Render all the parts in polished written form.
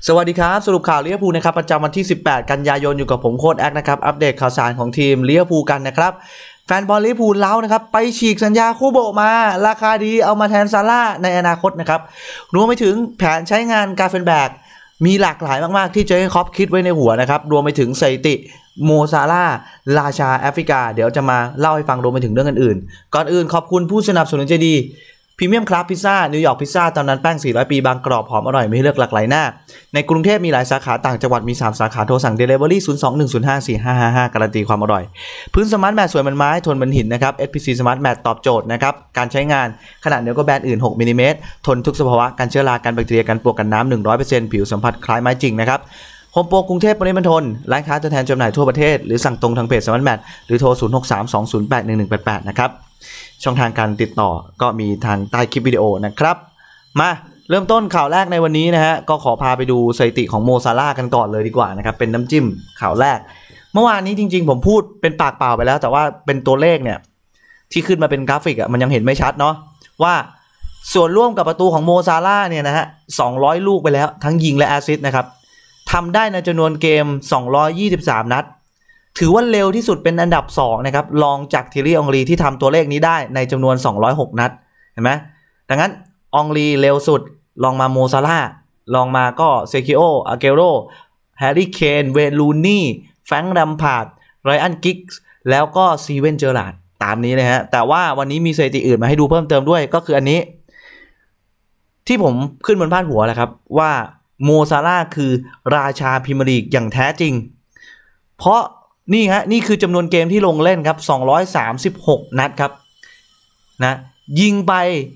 สวัสดีครับสรุปข่าวลิเวอร์พูลนะครับประจำวันที่18กันยายนอยู่กับผมโค้ชแอคนะครับอัปเดตข่าวสารของทีมลิเวอร์พูลกันนะครับแฟนบอลลิเวอร์พูลเล้านะครับไปฉีกสัญญาคู่โบมาราคาดีเอามาแทนซาร่าในอนาคตนะครับรวมไปถึงแผนใช้งานกาเฟนแบกมีหลากหลายมากๆที่เจอร์เก้นคล็อปคิดไว้ในหัวนะครับรวมไปถึงสถิติโมซาร่าราชาแอฟริกาเดี๋ยวจะมาเล่าให้ฟังรวมไปถึงเรื่องอื่นๆก่อนอื่นขอบคุณผู้สนับสนุนใจดีพรีเมียมคราฟพิซซ่านิวยอร์กพิซซ่าตอนนั้นแป้ง400ปีบางกรอบหอมอร่อยมีให้เลือกหลากหลายหน้าในกรุงเทพมีหลายสาขาต่างจังหวัดมี3สาขาโทรสั่ง Delivery 02-105-4555การันตีความอร่อยพื้นสมาร์ทแมทสวยเหมือนไม้ทนเหมือนหินนะครับ SPC Smart Mat ตอบโจทย์นะครับการใช้งานขนาดเดียวก็แบรนด์อื่น6มิลลิเมตรทนทุกสภาวะกันเชื้อรากันแบคทีเรียกันปลวกกันน้ำ 100% ผิวสัมผัสคล้ายไม้จริงนะครับโฮมโปรกรุงเทพปริมณฑลร้านค้าตัวแทนจำหน่ายทั่วประเทศหรือสั่งตรงทางเพจสมาร์ทแมทหรือโทร0632081188นะครับช่องทางการติดต่อก็มีทางใต้คลิปวิดีโอนะครับมาเริ่มต้นข่าวแรกในวันนี้นะฮะก็ขอพาไปดูสถิติของโมซาร่ากันก่อนเลยดีกว่านะครับเป็นน้ำจิ้มข่าวแรกเมื่อวานนี้จริงๆผมพูดเป็นปากเปล่าไปแล้วแต่ว่าเป็นตัวเลขเนี่ยที่ขึ้นมาเป็นกราฟิกมันยังเห็นไม่ชัดเนาะว่าส่วนร่วมกับประตูของโมซาร่าเนี่ยนะฮะ200ลูกไปแล้วทั้งยิงและแอสซิสต์นะครับทำได้ในจำนวนเกม223นัดถือว่าเร็วที่สุดเป็นอันดับ2นะครับรองจากทิลลี่อองรีที่ทำตัวเลขนี้ได้ในจำนวน206นัดเห็นไหมดังนั้นอองรีเร็วสุดลองมาโมซาร่าลองมาก็เซคิโออาเกโรแฮร์รี่เคนเวย์ลูนี่แฟรงค์แรมพาร์ดไรอันกิกส์แล้วก็ซีเวนเจอราร์ดตามนี้เลยฮะแต่ว่าวันนี้มีสถิติอื่นมาให้ดูเพิ่มเติมด้วยก็คืออันนี้ที่ผมขึ้นบนพาดหัวแหละครับว่าโมซาร่าคือราชาพรีเมียร์ลีกอย่างแท้จริงเพราะนี่ฮะนี่คือจำนวนเกมที่ลงเล่นครับ236นัดครับนะยิงไป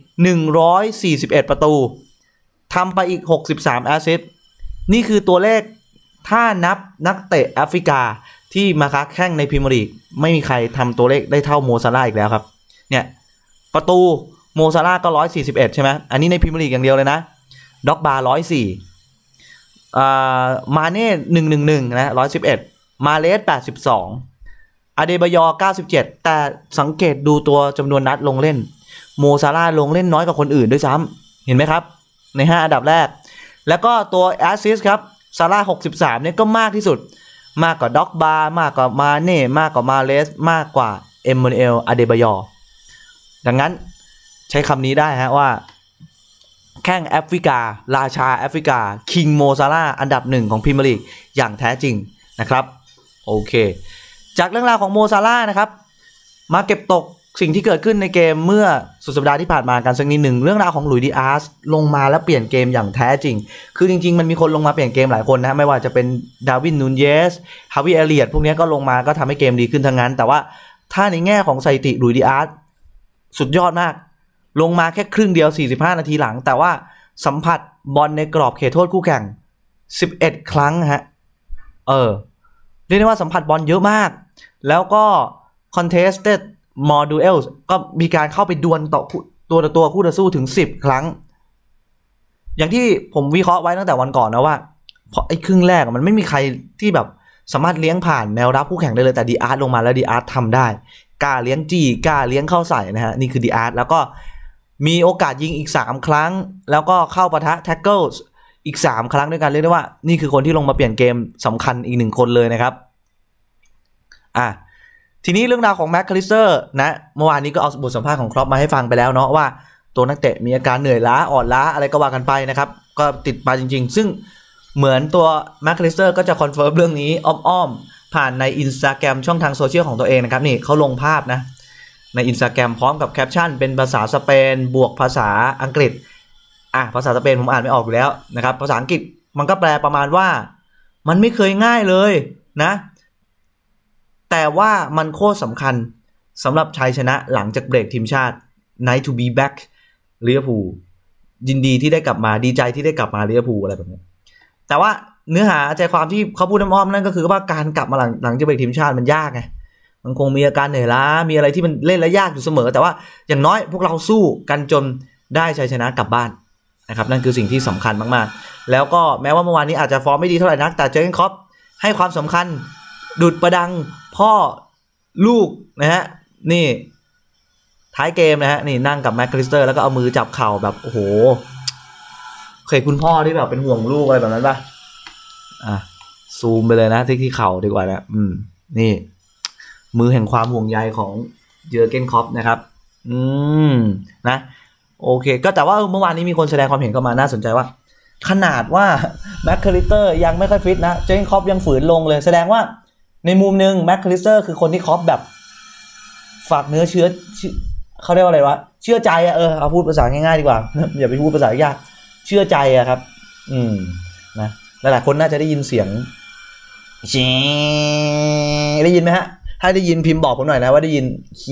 141ประตูทำไปอีก63แอสซิสต์นี่คือตัวเลขถ้านับนักเตะแอฟริกาที่มาค้าแข่งในพรีเมียร์ลีกไม่มีใครทำตัวเลขได้เท่าโมซาร่าอีกแล้วครับเนี่ยประตูโมซาร่าก็141ใช่ไหมอันนี้ในพรีเมียร์ลีกอย่างเดียวเลยนะด็อกบาร์104มาเน่111นะ111มาเลส82อเดบายอ97แต่สังเกตดูตัวจำนวนนัดลงเล่นโมซาร่าลงเล่นน้อยกว่าคนอื่นด้วยซ้ำเห็นไหมครับใน5อันดับแรกแล้วก็ตัวแอสซิสต์ครับซาร่า63เนี่ยก็มากที่สุดมากกว่าด็อกบาร์มากกว่ามาเน่มากกว่ามาเลสมากกว่าเอมมานูเอลอเดบายอดังนั้นใช้คำนี้ได้ฮะว่าแข้งแอฟริการาชาแอฟริกาคิงโมซาร่าอันดับ1ของพรีเมียร์ลีกอย่างแท้จริงนะครับโอเคจากเรื่องราวของโมซาร่านะครับมาเก็บตกสิ่งที่เกิดขึ้นในเกมเมื่อสุดสัปดาห์ที่ผ่านมากันสักนิดหนึ่งเรื่องราวของหลุยส์ดิอาสลงมาแล้วเปลี่ยนเกมอย่างแท้จริงคือจริงๆมันมีคนลงมาเปลี่ยนเกมหลายคนนะไม่ว่าจะเป็นดาร์วินนูนเยสฮาวิเอเลียตพวกนี้ก็ลงมาก็ทำให้เกมดีขึ้นทั้งนั้นแต่ว่าถ้าในแง่ของสถิติหลุยส์ดิอาสสุดยอดมากลงมาแค่ครึ่งเดียว45นาทีหลังแต่ว่าสัมผัสบอลในกรอบเขตโทษคู่แข่ง11ครั้งฮะเรียกได้ว่าสัมผัสบอลเยอะมากแล้วก็ contested more duels ก็มีการเข้าไปดวลต่อตัวคู่ต่อสู้ถึง10ครั้งอย่างที่ผมวิเคราะห์ไว้ตั้งแต่วันก่อนนะว่าเพราะไอ้ครึ่งแรกมันไม่มีใครที่แบบสามารถเลี้ยงผ่านแนวรับคู่แข่งได้เลยแต่ดีอาร์ตลงมาแล้วดีอาร์ตทำได้กล้าเลี้ยงจี้กล้าเลี้ยงเข้าใส่นะฮะนี่คือดีอาร์ตแล้วก็มีโอกาสยิงอีก3ครั้งแล้วก็เข้าปะทะแท็กเกิลอีก3ครั้งด้วยกันเรียกได้ว่านี่คือคนที่ลงมาเปลี่ยนเกมสำคัญอีก1คนเลยนะครับทีนี้เรื่องราวของแม็กคาลิสเตอร์นะเมื่อวานนี้ก็เอาบทสัมภาษณ์ของครอปมาให้ฟังไปแล้วเนาะว่าตัวนักเตะมีอาการเหนื่อยล้าอ่อนล้าอะไรก็ว่ากันไปนะครับก็ติดมาจริงๆซึ่งเหมือนตัวแม็กคาลิสเตอร์ก็จะคอนเฟิร์มเรื่องนี้อ้อมๆผ่านใน Instagram ช่องทางโซเชียลของตัวเองนะครับนี่เขาลงภาพนะใน Instagram พร้อมกับแคปชั่นเป็นภาษาสเปนบวกภาษาอังกฤษภาษาสเปนผมอ่านไม่ออกอยู่แล้วนะครับภาษาอังกฤษมันก็แปลประมาณว่ามันไม่เคยง่ายเลยนะแต่ว่ามันโคตรสำคัญสำหรับชัยชนะหลังจากเบรกทีมชาติ Nice to be back ลิเวอร์พูลยินดีที่ได้กลับมาดีใจที่ได้กลับมาลิเวอร์พูลอะไรแบบนี้แต่ว่าเนื้อหาใจความที่เขาพูดอ้อมๆนั่นก็คือว่าการกลับมาหลังจากเบรกทีมชาติมันยากไงมันคงมีอาการเหนื่อยล้ามีอะไรที่มันเล่นแล้วยากอยู่เสมอแต่ว่าอย่างน้อยพวกเราสู้กันจนได้ชัยชนะกลับบ้านนะครับนั่นคือสิ่งที่สำคัญมากๆแล้วก็แม้ว่าเมื่อวานนี้อาจจะฟอร์มไม่ดีเท่าไหร่นักแต่เจอร์เก้นคล็อปให้ความสำคัญดุดประดังพ่อลูกนะฮะนี่ท้ายเกมนะฮะนี่นั่งกับแม็กคาลิสเตอร์แล้วก็เอามือจับเข่าแบบโอ้โหเคยคุณพ่อที่แบบเป็นห่วงลูกอะไรแบบนั้นป่ะซูมไปเลยนะที่เข่าดีกว่านะนี่มือแห่งความห่วงใยของเยอร์เกนคล็อปนะครับนะโอเคก็แต่ว่าเมื่อวานนี้มีคนแสดงความเห็นเข้ามาน่าสนใจว่าขนาดว่าแม็กคาลิสเตอร์ยังไม่ค่อยฟิตนะเจอร์เกนคล็อปยังฝืนลงเลยแสดงว่าในมุมนึงแม็กคาลิสเตอร์คือคนที่คล็อปแบบฝากเนื้อเชื้อเขาเรียกว่าอะไรวะเชื่อใจเอาพูดภาษาง่ายๆดีกว่าอย่าไปพูดภาษายากเชื่อใจครับนะหลายๆคนน่าจะได้ยินเสียงได้ยินไหมฮะถ้าได้ยินพิมพ์บอกผมหน่อยนะว่าได้ยิน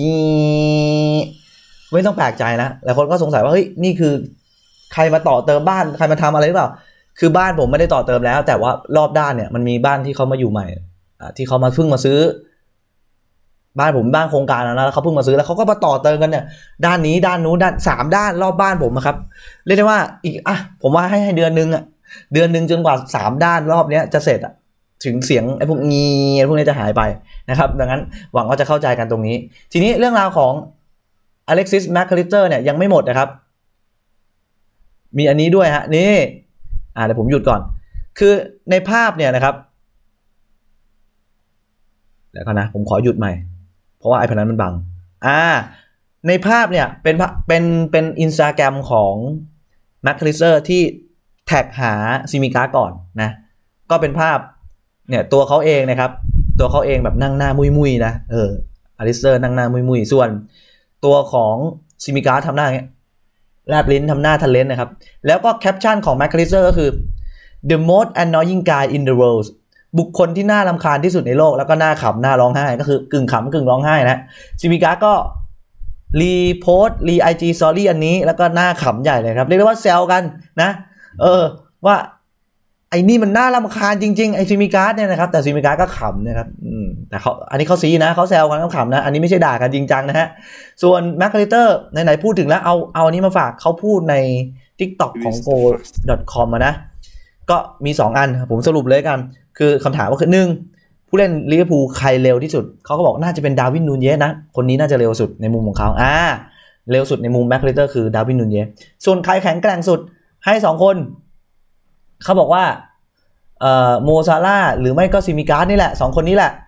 ไม่ต้องแปลกใจนะหลายคนก็สงสัยว่าเฮ้ยนี่คือใครมาต่อเติมบ้านใครมาทำอะไรหรือเปล่าคือบ้านผมไม่ได้ต่อเติมแล้วแต่ว่ารอบด้านเนี่ยมันมีบ้านที่เขามาอยู่ใหม่ที่เขามาเพิ่งมาซื้อบ้านผมบ้านโครงการแล้วเขาเพิ่งมาซื้อแล้วเขาก็มาต่อเติมกันเนี่ยด้านนี้ด้านนู้นด้าน3ด้านรอบบ้านผมครับเรียกได้ว่าอีกผมว่าให้เดือนนึงจนกว่า3ด้านรอบเนี้ยจะเสร็จถึงเสียงไอ้พวกงี้พวกนี้จะหายไปนะครับดังนั้นหวังว่าจะเข้าใจกันตรงนี้ทีนี้เรื่องราวของอเล็กซิสแมคคาลิสเตอร์เนี่ยยังไม่หมดนะครับมีอันนี้ด้วยฮะนี่เดี๋ยวผมหยุดก่อนคือในภาพเนี่ยนะครับเดี๋ยวก่อนนะผมขอหยุดใหม่เพราะว่าไอ้พนันมันบังในภาพเนี่ยเป็น Instagram ของแมคคาลิสเตอร์ที่แท็กหาซิมิก้าก่อนนะก็เป็นภาพเนี่ยตัวเขาเองนะครับตัวเขาเองแบบนั่งหน้ามุยๆนะอลิสเตอร์นั่งหน้ามุยๆส่วนตัวของซิมิก้าทำหน้าอย่างเงี้ยแลบลิ้นทำหน้าทะเลนนะครับแล้วก็แคปชั่นของแมคคาลิสเตอร์ก็คือ the most annoying guy in the world บุคคลที่น่ารำคาญที่สุดในโลกแล้วก็น่าขำน่าร้องไห้ก็คือกึ่งขำกึ่งร้องไห้นะซิมิก้าก็รีโพสต์ไอจีสตอรี่อันนี้แล้วก็น่าขำใหญ่เลยครับเรียกได้ว่าแซวกันนะว่าไอ้นี่มันน่ารำคาญจริงๆไอ้ซิมิก้าเนี่ยนะครับแต่ซิมิก้าก็ขำนะครับแต่เขาอันนี้เขาซีนะเขาแซวกันเขาขำนะอันนี้ไม่ใช่ด่ากันจริงจังนะฮะส่วนแมคคาลิสเตอร์ไหนๆพูดถึงแล้วเอาอันนี้มาฝากเขาพูดใน TikTok ของ go.com นะก็มี2อันผมสรุปเลยกันคือคำถามก็คือ1ผู้เล่นลิเวอร์พูลใครเร็วที่สุดเขาก็บอกน่าจะเป็นดาร์วินนูนเยสนะคนนี้น่าจะเร็วสุดในมุมของเขาเร็วสุดในมุมแมคคาลิสเตอร์คือดาร์วินนูนเยสส่วนใครแข็งแกร่งสุดให้2คนเขาบอกว่าโมซาร่าหรือไม่ก็ซิมิก้านี่แหละ2คนนี้แหละ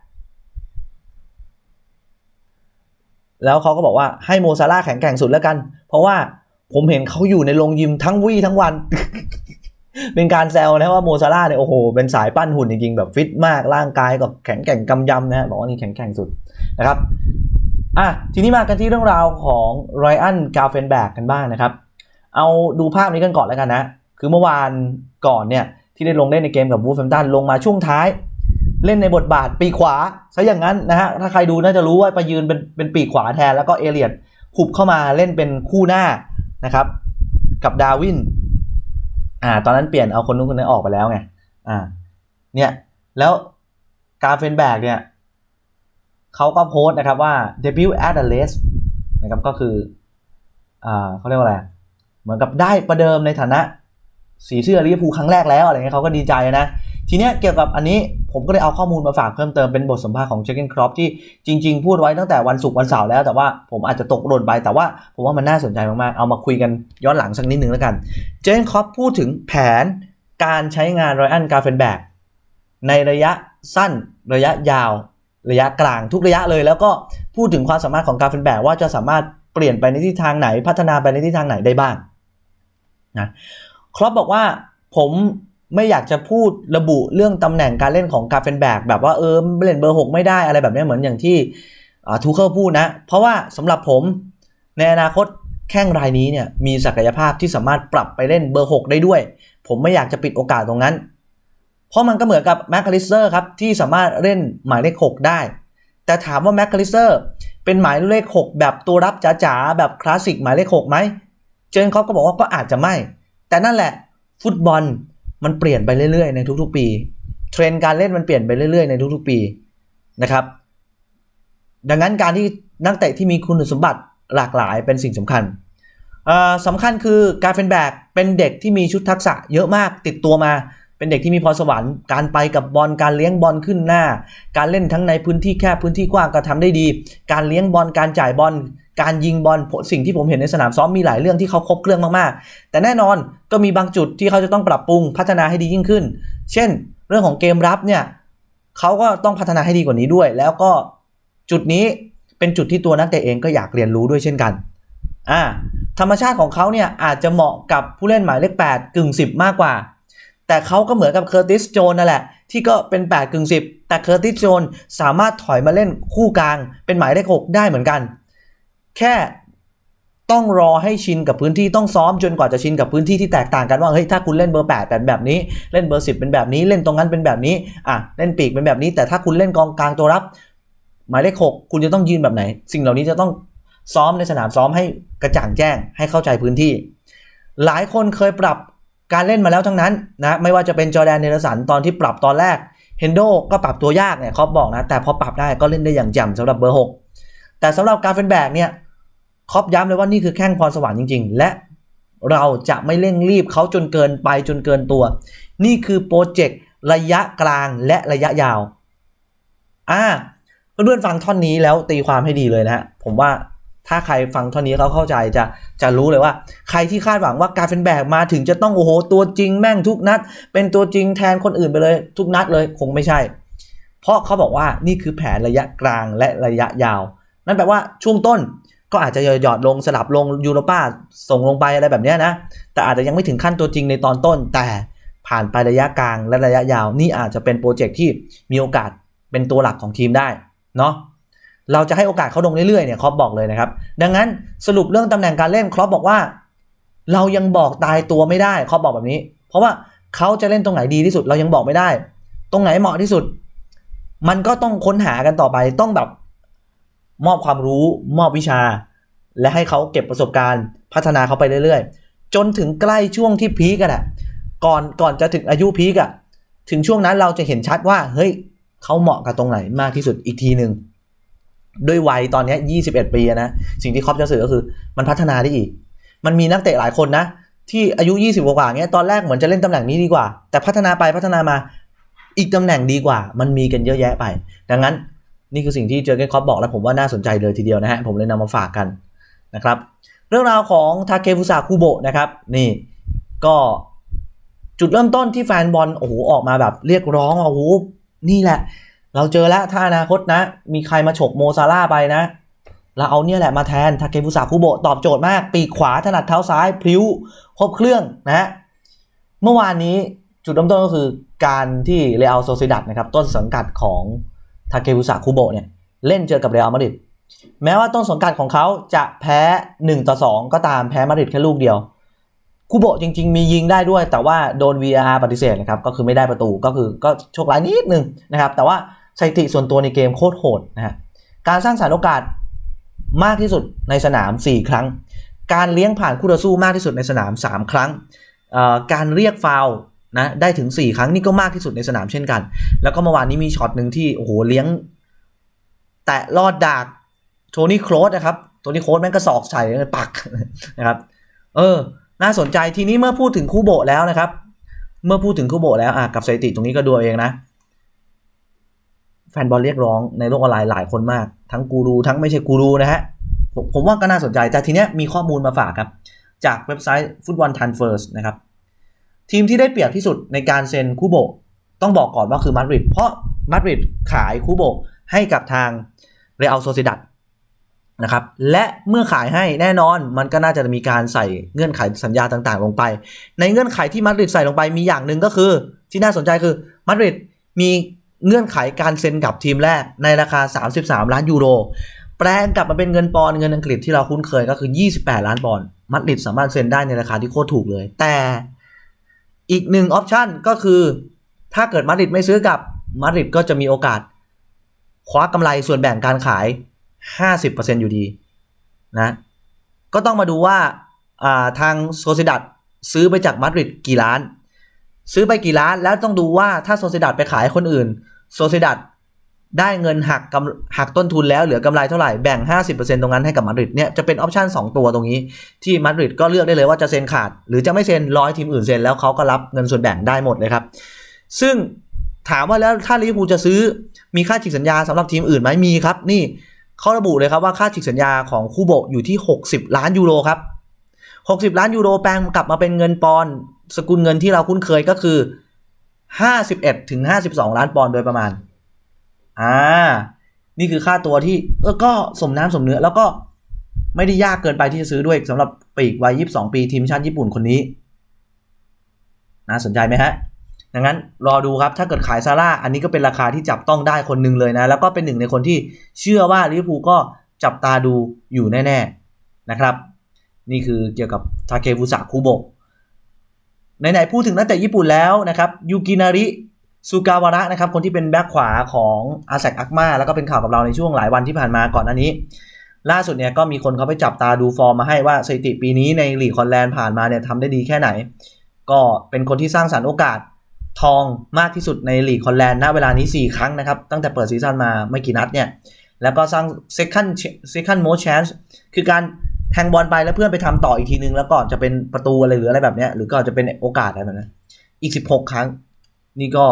แล้วเขาก็บอกว่าให้โมซาร่าแข็งแกร่งสุดแล้วกันเพราะว่าผมเห็นเขาอยู่ในโรงยิมทั้งวี่ทั้งวัน เป็นการแซวนะว่าโมซาร่าเนี่ยโอ้โหเป็นสายปั้นหุ่นจริงๆแบบฟิตมากร่างกายก็แข็งแกร่งกำยำนะฮะบอกว่านี่แข็งแกร่งสุดนะครับทีนี้มากันที่เรื่องราวของไรอันกาเฟนแบกกันบ้างนะครับเอาดูภาพนี้กันก่อนแล้วกันนะคือเมื่อวานก่อนเนี่ยที่ได้ลงเล่นในเกมกับวูฟแฮมป์ตันลงมาช่วงท้ายเล่นในบทบาทปีกขวาซะอย่างนั้นนะฮะถ้าใครดูน่าจะรู้ว่าไปยืนเป็นปีกขวาแทนแล้วก็เอเลียดหุบเข้ามาเล่นเป็นคู่หน้านะครับกับดาวินตอนนั้นเปลี่ยนเอาคนนู้นคนนี้ออกไปแล้วไงเนี่ยแล้วกาเฟนแบกเนี่ยเขาก็โพสต์นะครับว่า debut at the race นะครับก็คือเขาเรียกว่าอะไรเหมือนกับได้ประเดิมในฐานะสีเสื้อลิเวอร์พูลครั้งแรกแล้วอะไรเงี้ยเขาก็ดีใจนะทีเนี้ยเกี่ยวกับอันนี้ผมก็เลยเอาข้อมูลมาฝากเพิ่มเติมเป็นบทสัมภาษณ์ของเจอร์เกนคล็อปที่จริงๆพูดไว้ตั้งแต่วันศุกร์วันเสาร์แล้วแต่ว่าผมอาจจะตกหล่นไปแต่ว่าผมว่ามันน่าสนใจมากๆเอามาคุยกันย้อนหลังสักนิดนึงแล้วกันเจอร์เกนคล็อปพูดถึงแผนการใช้งานไรอันกาเฟนแบกในระยะสั้นระยะยาวระยะกลางทุกระยะเลยแล้วก็พูดถึงความสามารถของกาเฟนแบกว่าจะสามารถเปลี่ยนไปในทิศทางไหนพัฒนาไปในทิศทางไหนได้บ้างนะคล็อปบอกว่าผมไม่อยากจะพูดระบุเรื่องตำแหน่งการเล่นของกาเฟนแบกแบบว่าเล่นเบอร์6ไม่ได้อะไรแบบนี้เหมือนอย่างที่ทูเคิลพูดนะเพราะว่าสำหรับผมในอนาคตแข้งรายนี้เนี่ยมีศักยภาพที่สามารถปรับไปเล่นเบอร์6ได้ด้วยผมไม่อยากจะปิดโอกาสตรงนั้นเพราะมันก็เหมือนกับแมคคาลิสเตอร์ครับที่สามารถเล่นหมายเลข6ได้แต่ถามว่าแมคคาลิสเตอร์เป็นหมายเลข6แบบตัวรับจ๋าๆแบบคลาสสิกหมายเลข6ไหมเจอร์เกนคล็อปก็บอกว่าก็อาจจะไม่แต่นั่นแหละฟุตบอลมันเปลี่ยนไปเรื่อยๆในทุกๆปีเทรนด์การเล่นมันเปลี่ยนไปเรื่อยๆในทุกๆปีนะครับดังนั้นการที่นักเตะที่มีคุณสมบัติหลากหลายเป็นสิ่งสำคัญสำคัญคือกาเฟนแบกเป็นเด็กที่มีชุดทักษะเยอะมากติดตัวมาเป็นเด็กที่มีพรสวรรค์การไปกับบอลการเลี้ยงบอลขึ้นหน้าการเล่นทั้งในพื้นที่แคบพื้นที่กว้างก็ทำได้ดีการเลี้ยงบอลการจ่ายบอลการยิงบอลสิ่งที่ผมเห็นในสนามซ้อมมีหลายเรื่องที่เขาครบเครื่องมากๆแต่แน่นอนก็มีบางจุดที่เขาจะต้องปรับปรุงพัฒนาให้ดียิ่งขึ้นเช่นเรื่องของเกมรับเนี่ยเขาก็ต้องพัฒนาให้ดีกว่านี้ด้วยแล้วก็จุดนี้เป็นจุดที่ตัวนักเตะเองก็อยากเรียนรู้ด้วยเช่นกันธรรมชาติของเขาเนี่ยอาจจะเหมาะกับผู้เล่นหมายเลข8กึ่ง10มากกว่าแต่เขาก็เหมือนกับเคอร์ติสโจนนั่นแหละที่ก็เป็น8กึ่ง10แต่เคอร์ติสโจนสามารถถอยมาเล่นคู่กลางเป็นหมายเลข6ได้เหมือนกันแค่ต้องรอให้ชินกับพื้นที่ต้องซ้อมจนกว่าจะชินกับพื้นที่ที่แตกต่างกันว่าเฮ้ยถ้าคุณเล่นเบอร์8เป็นแบบนี้เล่นเบอร์10เป็นแบบนี้เล่นตรงนั้นเป็นแบบนี้เล่นปีกเป็นแบบนี้แต่ถ้าคุณเล่นกองกลางตัวรับหมายเลข6คุณจะต้องยืนแบบไหนสิ่งเหล่านี้จะต้องซ้อมในสนามซ้อมให้กระจ่างแจ้งให้เข้าใจพื้นที่หลายคนเคยปรับการเล่นมาแล้วทั้งนั้นนะไม่ว่าจะเป็นจอร์แดนเนลสันตอนที่ปรับตอนแรกเฮนโดก็ปรับตัวยากเนี่ยเขาบอกนะแต่พอปรับได้ก็เล่นได้อย่างแจ่มสำหรับเบอร์6แต่สำหรับการ์เฟนแบกเนี่ยครอปย้ำเลยว่านี่คือแข้งพรสวรรค์จริงๆและเราจะไม่เร่งรีบเขาจนเกินไปจนเกินตัวนี่คือโปรเจกต์ระยะกลางและระยะยาวเพื่อนๆฟังท่อนนี้แล้วตีความให้ดีเลยนะฮะผมว่าถ้าใครฟังท่อนนี้เขาเข้าใจจะรู้เลยว่าใครที่คาดหวังว่าการ์เฟนแบกมาถึงจะต้องโอ้โหตัวจริงแม่งทุกนัดเป็นตัวจริงแทนคนอื่นไปเลยทุกนัดเลยคงไม่ใช่เพราะเขาบอกว่านี่คือแผนระยะกลางและระยะยาวนั่นแปลว่าช่วงต้นก็อาจจะหยอดลงสลับลงยูโรป้าส่งลงไปอะไรแบบนี้นะแต่อาจจะยังไม่ถึงขั้นตัวจริงในตอนต้นแต่ผ่านไประยะกลางและระยะยาวนี่อาจจะเป็นโปรเจกต์ที่มีโอกาสเป็นตัวหลักของทีมได้เนาะเราจะให้โอกาสเขาลงเรื่อยๆเนี่ยครอปบอกเลยนะครับดังนั้นสรุปเรื่องตำแหน่งการเล่นครอปบอกว่าเรายังบอกตายตัวไม่ได้ครอปบอกแบบนี้เพราะว่าเขาจะเล่นตรงไหนดีที่สุดเรายังบอกไม่ได้ตรงไหนเหมาะที่สุดมันก็ต้องค้นหากันต่อไปต้องแบบมอบความรู้มอบวิชาและให้เขาเก็บประสบการณ์พัฒนาเขาไปเรื่อยๆจนถึงใกล้ช่วงที่พีคกันก่อนจะถึงอายุพีคถึงช่วงนั้นเราจะเห็นชัดว่าเฮ้ยเขาเหมาะกับตรงไหนมากที่สุดอีกทีหนึ่งด้วยวัยตอนนี้21ปีนะสิ่งที่ครอปจะสื่อก็คือมันพัฒนาได้อีกมันมีนักเตะหลายคนนะที่อายุ20กว่าเงี้ยตอนแรกเหมือนจะเล่นตำแหน่งนี้ดีกว่าแต่พัฒนาไปพัฒนามาอีกตำแหน่งดีกว่ามันมีกันเยอะแยะไปดังนั้นนี่คือสิ่งที่เจอร์เก้นคล็อปบอกและผมว่าน่าสนใจเลยทีเดียวนะฮะผมเลยนำมาฝากกันนะครับเรื่องราวของทาเคฟุสะคุโบะนะครับนี่ก็จุดเริ่มต้นที่แฟนบอลโอ้โหออกมาแบบเรียกร้องโอ้โหนี่แหละเราเจอแล้วถ้าอนาคตนะมีใครมาฉกโมซาร่าไปนะเราเอาเนี่ยแหละมาแทนทาเคฟุสะคุโบะตอบโจทย์มากปีกขวาถนัดเท้าซ้ายพลิ้วครบเครื่องนะเมื่อวานนี้จุดเริ่มต้นก็คือการที่เรอัลโซซิดัดนะครับต้นสังกัดของทาเคฟุสะคุโบะเนี่ยเล่นเจอกับเรอัลมาดริดแม้ว่าต้นสังกัดของเขาจะแพ้1-2ก็ตามแพ้มาดริดแค่ลูกเดียวคุโบะจริงๆมียิงได้ด้วยแต่ว่าโดน VAR ปฏิเสธนะครับก็คือไม่ได้ประตูก็โชคร้ายนิดนึงนะครับแต่ว่าสถิติส่วนตัวในเกมโคตรโหดนะฮะการสร้างสรรค์โอกาสมากที่สุดในสนาม4ครั้งการเลี้ยงผ่านคู่ต่อสู้มากที่สุดในสนาม3ครั้งการเรียกฟาวล์นะได้ถึง4ครั้งนี่ก็มากที่สุดในสนามเช่นกันแล้วก็เมื่อวานนี้มีช็อตหนึ่งที่โอ้โหเลี้ยงแตะลอดดากโทนี่โครสนะครับโทนี่โครสแม่งก็ศอกใส่ปักนะครับน่าสนใจทีนี้เมื่อพูดถึงคุโบะแล้วนะครับเมื่อพูดถึงคุโบะแล้วกับสถิติตรงนี้ก็ดูเองนะแฟนบอลเรียกร้องในโลกออนไลน์หลายคนมากทั้งกูรูทั้งไม่ใช่กูรูนะฮะผมว่าก็น่าสนใจแต่ทีเนี้ยมีข้อมูลมาฝากครับจากเว็บไซต์ฟุตบอลทันเฟิร์สนะครับทีมที่ได้เปรียบที่สุดในการเซ็นคุโบะต้องบอกก่อนว่าคือมาดริดเพราะมาดริดขายคุโบะให้กับทางเรอัลโซซิดัดนะครับและเมื่อขายให้แน่นอนมันก็น่าจะมีการใส่เงื่อนไขสัญญาต่างๆลงไปในเงื่อนไขที่มาดริดใส่ลงไปมีอย่างหนึ่งก็คือที่น่าสนใจคือมาดริดมีเงื่อนไขการเซ็นกับทีมแรกในราคา33ล้านยูโรแปลงกลับมาเป็นเงินปอนด์เงินอังกฤษที่เราคุ้นเคยก็คือ28ล้านปอนด์มาดริดสามารถเซ็นได้ในราคาที่โคตรถูกเลยแต่อีกหนึ่งออปชั่นก็คือถ้าเกิดมาดริดไม่ซื้อกับมาดริดก็จะมีโอกาสคว้ากำไรส่วนแบ่งการขาย 50% อยู่ดีนะก็ต้องมาดูว่าทางโซซิดัดซื้อไปจากมาดริดกี่ล้านซื้อไปกี่ล้านแล้วต้องดูว่าถ้าโซซิดัดไปขายคนอื่นโซซิดัดได้เงินหักต้นทุนแล้วเหลือกำไรเท่าไหร่แบ่ง 50% ตรงนั้นให้กับมาดริดเนี่ยจะเป็นออปชั่น2ตัวตรงนี้ที่มาดริดก็เลือกได้เลยว่าจะเซ็นขาดหรือจะไม่เซ็นร้อยทีมอื่นเซ็นแล้วเขาก็รับเงินส่วนแบ่งได้หมดเลยครับซึ่งถามว่าแล้วถ้าลิเวอร์พูลจะซื้อมีค่าฉีกสัญญาสำหรับทีมอื่นไหมมีครับนี่เขาระบุเลยครับว่าค่าฉีกสัญญาของคุโบะอยู่ที่60ล้านยูโรครับ60ล้านยูโรแปลงกลับมาเป็นเงินปอนด์สกุลเงินที่เราคุ้นเคยก็คือ 51 ถึง 52 ล้านปอนด์โดยประมาณนี่คือค่าตัวที่ก็สมน้ำสมเนื้อแล้วก็ไม่ได้ยากเกินไปที่จะซื้อด้วยสำหรับปีกวัย22 ปีทีมชาติญี่ปุ่นคนนี้น่าสนใจไหมฮะดังนั้นรอดูครับถ้าเกิดขายซาร่าอันนี้ก็เป็นราคาที่จับต้องได้คนหนึ่งเลยนะแล้วก็เป็นหนึ่งในคนที่เชื่อว่าลิเวอร์พูลก็จับตาดูอยู่แน่ๆนะครับนี่คือเกี่ยวกับทาเคฟุสะคุโบะไหนๆพูดถึงนักเตะญี่ปุ่นแล้วนะครับยูกินาริซูกาวาระนะครับคนที่เป็นแบ็คขวาของอาแซกอักมาแล้วก็เป็นข่าวกับเราในช่วงหลายวันที่ผ่านมาก่อนหน้านี้ล่าสุดเนี่ยก็มีคนเขาไปจับตาดูฟอร์มมาให้ว่าสถิติปีนี้ในลีกฮอลแลนด์ผ่านมาเนี่ยทำได้ดีแค่ไหนก็เป็นคนที่สร้างสรรค์โอกาสทองมากที่สุดในลีกฮอลแลนด์ณเวลานี้4ครั้งนะครับตั้งแต่เปิดซีซั่นมาไม่กี่นัดเนี่ยแล้วก็สร้าง second most chance คือการแทงบอลไปแล้วเพื่อนไปทำต่ออีกทีนึงแล้วก็จะเป็นประตูอะไรหรืออะไรแบบนี้หรือก็จะเป็นโอกาสอะไรแบบนั้นอีก16ครั้งนี่ก็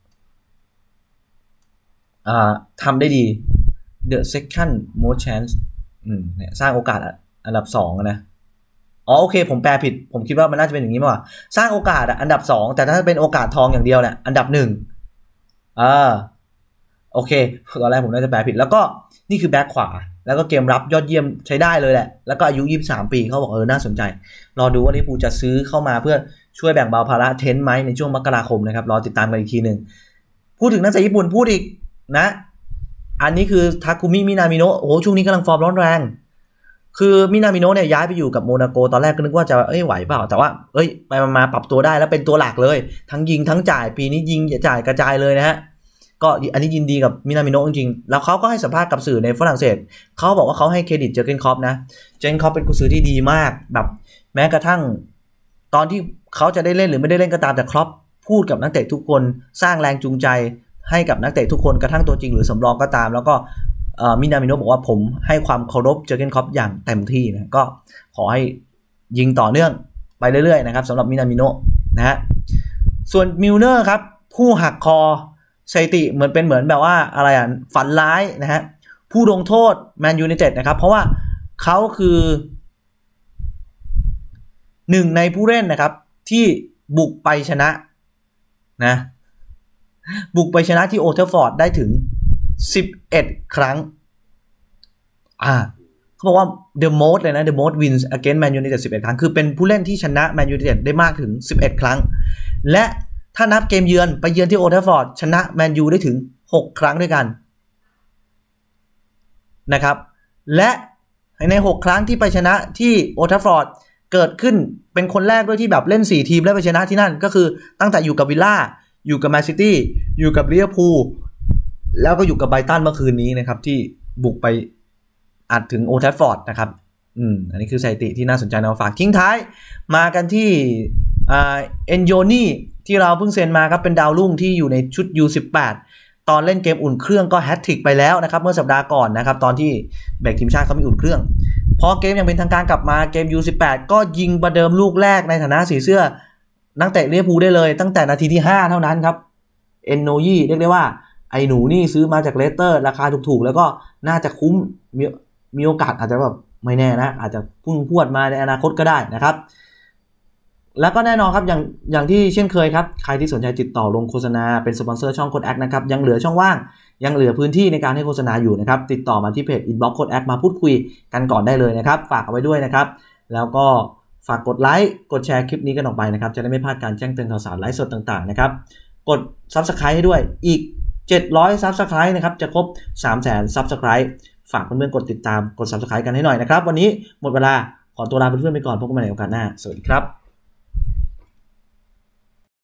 ทำได้ดี the second most chance เนี่ยสร้างโอกาสอันดับ2นะโอเคผมแปลผิดผมคิดว่ามันน่าจะเป็นอย่างนี้มากกว่าสร้างโอกาสอันดับ2แต่ถ้าเป็นโอกาสทองอย่างเดียวเนี่ยอันดับ1โอเคตอนแรกผมน่าจะแปลผิดแล้วก็นี่คือแบ็คขวาแล้วก็เกมรับยอดเยี่ยมใช้ได้เลยแหละแล้วก็อายุ23 ปีเขาบอกน่าสนใจรอดูว่าลิเวอร์พูลจะซื้อเข้ามาเพื่อช่วยแบ่งเบาภาระเทนต์ไหมในช่วงมกราคมนะครับรอติดตามกันอีกทีนึงพูดถึงนักเตะญี่ปุ่นพูดอีกนะอันนี้คือทาคุมิมินามิโนะช่วงนี้กำลังฟอร์มร้อนแรงคือมินามิโนะเนี่ยย้ายไปอยู่กับโมนาโกตอนแรกก็นึกว่าจะไหวเปล่าแต่ว่าไปมาปรับตัวได้แล้วเป็นตัวหลักเลยทั้งยิงทั้งจ่ายปีนี้ยิงจ่ายกระจายเลยนะฮะก็อันนี้ยินดีกับมินามิโนะจริงๆแล้วเขาก็ให้สัมภาษณ์กับสื่อในฝรั่งเศสเขาบอกว่าเขาให้เครดิตเจอร์เกนคล็อปนะเจอร์เกนคล็อปเป็นกุญซือที่ดีมากแบบแม้กระทั่งตอนที่เขาจะได้เล่นหรือไม่ได้เล่นก็ตามแต่คล็อปพูดกับนักเตะทุกคนสร้างแรงจูงใจให้กับนักเตะทุกคนกระทั่งตัวจริงหรือสำรองก็ตามแล้วก็มินามิโนะบอกว่าผมให้ความเคารพเจอร์เกนคล็อปอย่างเต็มที่นะก็ขอให้ยิงต่อเนื่องไปเรื่อยๆนะครับสำหรับมินามิโนะนะฮะส่วนมิลเนอร์ครับผู้หักคอสถิติเหมือนแบบว่าอะไรฝันร้ายนะฮะผู้ลงโทษแมนยูไนเต็ดนะครับเพราะว่าเขาคือหนึ่งในผู้เล่นนะครับที่บุกไปชนะนะบุกไปชนะที่โอเทอร์ฟอร์ดได้ถึง11 ครั้งเขาบอกว่า the most เลยนะ the most wins against Man United 11 ครั้งคือเป็นผู้เล่นที่ชนะ Man United ได้มากถึง11 ครั้งและถ้านับเกมเยือนไปเยือนที่โอเทอร์ฟอร์ดชนะแมนยูได้ถึง6 ครั้งด้วยกันนะครับและใน6 ครั้งที่ไปชนะที่โอเทอร์ฟอร์ดเกิดขึ้นเป็นคนแรกด้วยที่แบบเล่น4 ทีมแล้วไปชนะที่นั่นก็คือตั้งแต่อยู่กับวิลล่าอยู่กับแมนซิตี้อยู่กับลิเวอร์พูลแล้วก็อยู่กับไบรตันเมื่อคืนนี้นะครับที่บุกไปอัดถึงโอเทอร์ฟอร์ดนะครับอันนี้คือสถิติที่น่าสนใจนะฝากทิ้งท้ายมากันที่เอ็นโยนี่ที่เราเพิ่งเซ็นมาครับเป็นดาวรุ่งที่อยู่ในชุด U18 ตอนเล่นเกมอุ่นเครื่องก็แฮตทริกไปแล้วนะครับเมื่อสัปดาห์ก่อนนะครับตอนที่แบกทีมชาติเขามีอุ่นเครื่องพอเกมยังเป็นทางการกลับมาเกม U18 ก็ยิงประเดิมลูกแรกในฐานะสีเสื้อนักเตะลิเวอร์พูลได้เลยตั้งแต่นาทีที่5เท่านั้นครับเอ็นโนยี่เรียกได้ว่าไอ้หนูนี่ซื้อมาจากเลสเตอร์ราคาถูกๆแล้วก็น่าจะคุ้มมีโอกาสอาจจะแบบไม่แน่นะอาจจะพุ่งพวดมาในอนาคตก็ได้นะครับแล้วก็แน่นอนครับอย่างที่เช่นเคยครับใครที่สนใจติดต่อลงโฆษณาเป็นสปอนเซอร์ช่องโค้ดแอคนะครับยังเหลือช่องว่างยังเหลือพื้นที่ในการให้โฆษณาอยู่นะครับติดต่อมาที่เพจ Inbox โค้ดแอคมาพูดคุยกันก่อนได้เลยนะครับฝากเอาไว้ด้วยนะครับแล้วก็ฝากกดไลค์กดแชร์คลิปนี้กันออกไปนะครับจะได้ไม่พลาดการแจ้งเตือนข่าวสารไลฟ์สดต่างๆนะครับกด Subscribe ให้ด้วยอีก700 Subscribe นะครับจะครบ 300,000 Subscribe ฝากเพื่อนๆกดติดตามกด Subscribe กันให้หน่อยนะครับวันนี้หมดเวลาขอตัวลาเพื่อนๆไปก่อนพบกันใหม่ในโอกาสหน้าสวัสดีครับ